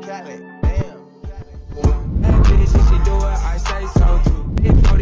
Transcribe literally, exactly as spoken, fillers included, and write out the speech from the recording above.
Exactly. Damn. That bitch, if she do it, I say so too.